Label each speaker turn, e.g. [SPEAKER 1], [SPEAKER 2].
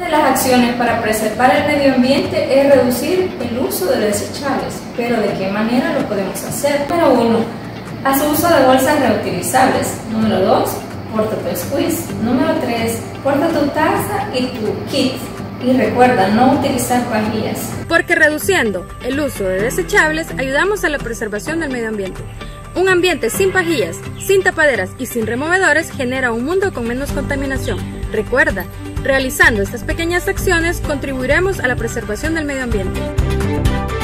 [SPEAKER 1] de las acciones para preservar el medio ambiente es reducir el uso de desechables. ¿Pero de qué manera lo podemos hacer? Número 1. Haz uso de bolsas reutilizables. Número 2. Porta tu squeeze. Número 3. Porta tu taza y tu kit. Y recuerda, no utilizar pajillas.
[SPEAKER 2] Porque reduciendo el uso de desechables, ayudamos a la preservación del medio ambiente. Un ambiente sin pajillas, sin tapaderas y sin removedores genera un mundo con menos contaminación. Recuerda, realizando estas pequeñas acciones contribuiremos a la preservación del medio ambiente.